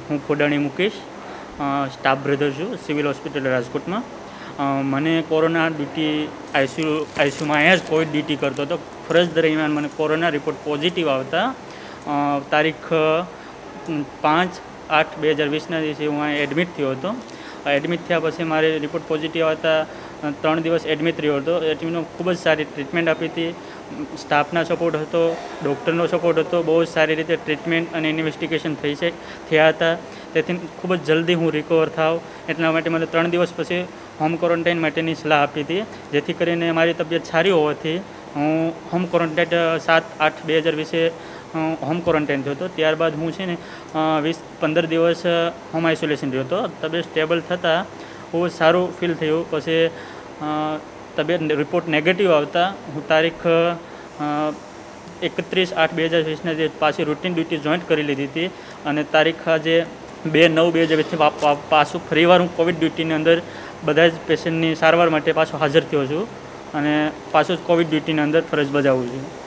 હું Khodani Mukesh, staff brother છું, civil hospital રાજકોટમાં. મને કોરોના ડ્યુટી આઈસીયુમાં અહીંયા જ કોવિડ ડ્યુટી કરતો હતો. ફરજ દરમિયાન મને કોરોના રિપોર્ટ પોઝિટિવ આવતા તારીખ 5/8/2020ના દિવસે હું અહીંયા એડમિટ થયો હતો. એડમિટ થયા પછી મારે રિપોર્ટ પોઝિટિવ આવતા 3 દિવસ એડમિટ રહ્યો હતો. એડમિટનો ખૂબ જ સારી ટ્રીટમેન્ટ આપી હતી. સ્ટાફના સપોર્ટ હતો, ડૉક્ટરનો સપોર્ટ હતો. બહુ જ સારી રીતે ટ્રીટમેન્ટ અને ઇન્વેસ્ટિગેશન થયા હતા. તેથી ખૂબ જ જલ્દી હું રિકવર થાવ એટલા માટે મને 3 દિવસ પછી હોમ ક્વોરન્ટાઇન માટેની સલાહ આપી હતી. જેથી કરીને મારી તબિયત સારી હોવાથી હું હોમ ક્વોરન્ટાઇન 7/8/2020 હોમ ક્વોરન્ટાઇન થયો હતો. ત્યારબાદ હું છે ને 20-15 દિવસ હોમ આઇસોલેશન રહ્યો હતો. તબિયત સ્ટેબલ થતાં બહુ સારું ફીલ થયું. પછી તબિયત રિપોર્ટ નેગેટિવ આવતા હું તારીખ 31/8/2020ના જે પાછી રૂટીન ડ્યુટી જોઈન્ટ કરી લીધી હતી અને તારીખ આજે 2/9/2020 પાછું ફરીવાર હું કોવિડ ડ્યુટીની અંદર બધા જ પેશન્ટની સારવાર માટે પાછો હાજર થયો છું અને પાછું જ કોવિડ ડ્યુટીની અંદર ફરજ બજાવું છું.